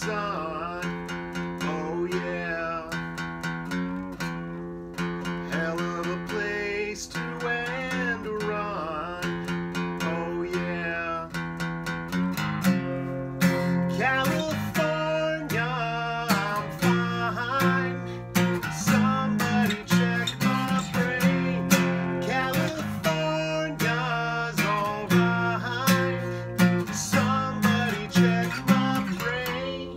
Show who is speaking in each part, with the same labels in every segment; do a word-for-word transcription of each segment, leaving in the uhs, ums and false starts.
Speaker 1: sun. Oh yeah, hell of a place to end a run. Oh yeah, California, I'm fine. Somebody check my brain. California's alright. Somebody check my brain.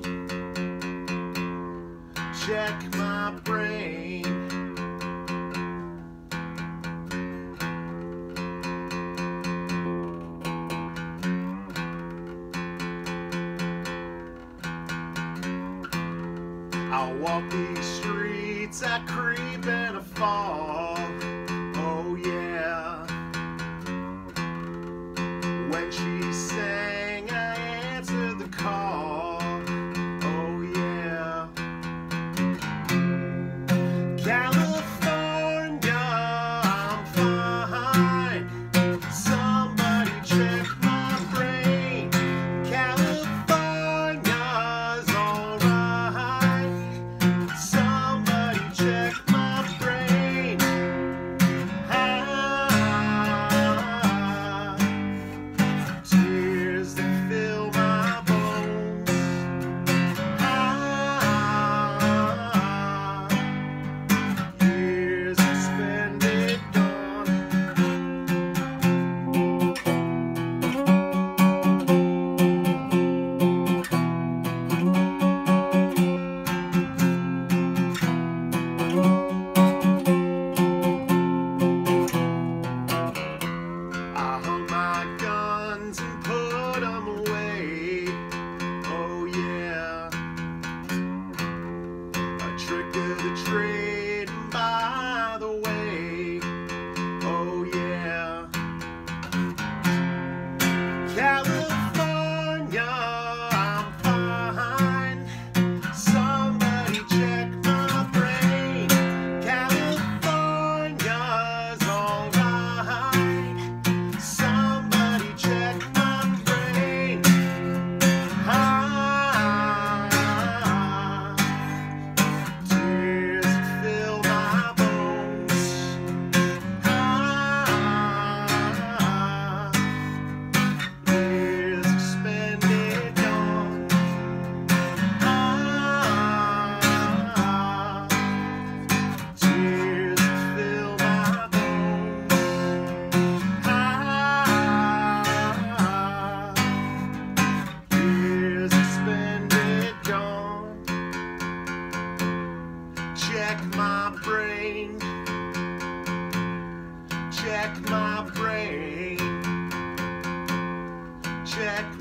Speaker 1: Check my brain. I'll walk these streets, I creep and I fall. Oh yeah. When she sang, I answered the call. Oh yeah. California, I'm fine. Somebody check my brain. California's alright. Somebody check my brain. Ah, tears that fill my bones. Ah, years expended gone. I hung my guns and put them away. Oh yeah, a trick of the trade, and by the way. Oh yeah, California, I'm fine. Somebody check my brain. California's alright. Somebody check my brain. Ah, tears fill my bones. Ah, years expended gone. Ah, tears fill my bones. Ah, years expended gone. Check my brain. Check my brain. Check